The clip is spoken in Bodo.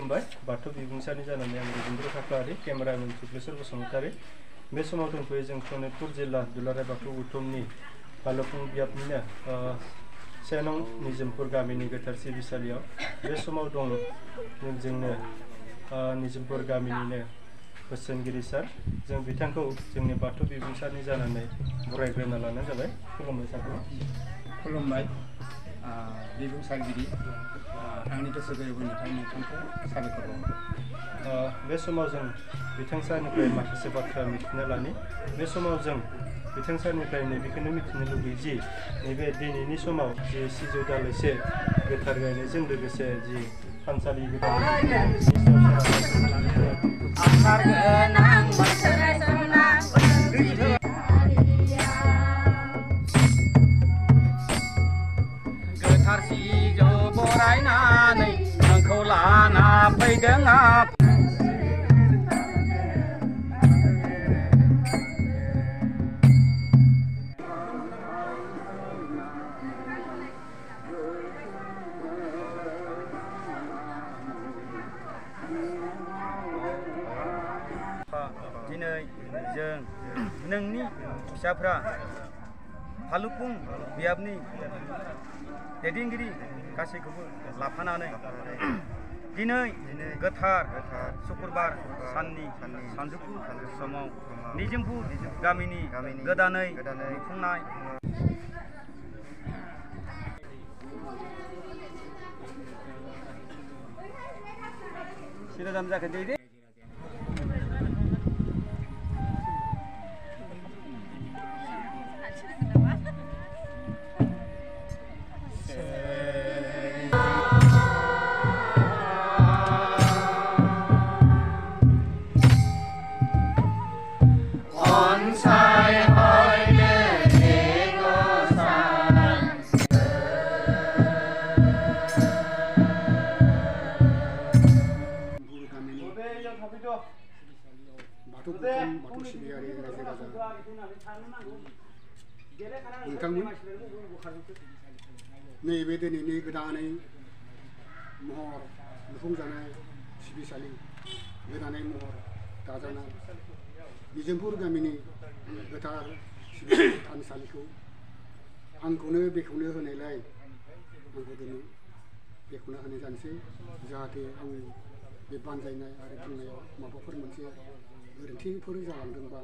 खुलुमबाय बाथौ बिबुंसारनि जानानै आं रबिन्द्र खाख्लारि केमेरामेन सुक्लेश्वर बसुमतारी बे समाव दंफैयो जों सनितपुर जिल्ला दुलाराय बाथौ गौथुमनि फालुफुं बियाबनिनो 1 नं निजोमपुर गामिनि गोथार सिबिसालियाव बे समाव दं जोंनो निजोमपुर गामिनिनो बोसोनगिरि सार जों बिथांखौ जोंनि बाथौ बिबुंसारनि जानानै बरायग्रोना लानाय जाबाय। खुलुमबाय सारखौ। खुलुमबाय बिबुंसारगिरि आंनि गोसो गोरबोनिफ्राय नोंथांखौ साबायखर बावो। बे समाव जों बिथां सारनिफ्राय माखासे बाथ्रा मिथिना लानि। बे समाव जों बिथां सारनिफ्राय नैबेखौनो मिथिनो लुबैयो जि नैबे दिनैनि समाव जि सिजौ दालाइसे गोथार गायनायजों लोगोसे जि थानसालि गोथार सिजौ बरायनानै नोंखौ लाना फैदों दिनै जों नोंनि फिसाफ्रा फालुफुं बियाबनि दैदेनगिरि गासैखौबो लाफानानै दिनै गोथार शुक्रबार साननि सानजौफु समाव निजोमपुर गामिनि गोदानै लुफुंनाय सिरादाम जाखो दे बाथौ सिबियारि रायजो राजा नोंथांमोन नैबे दिनैनि गोदानै महर लुफुंजानाय सिबिसालि गोदानै महर दाजानाय निजोमपुर गामिनि गोथार सिबिसालि थानसालिखौ आंखौनो बेखेवनो होनायलाय आंखौ दिनै बेखेवना होनाय जानोसै जाहाथे आं बे बानजायनाय आरो बुंनायाव माबाफोर मोनसे गोरोन्थिफोर जालांदोंबा